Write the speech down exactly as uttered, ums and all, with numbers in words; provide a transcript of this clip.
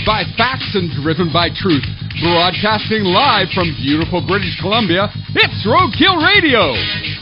by facts and driven by truth. Broadcasting live from beautiful British Columbia, it's RoadKill Radio.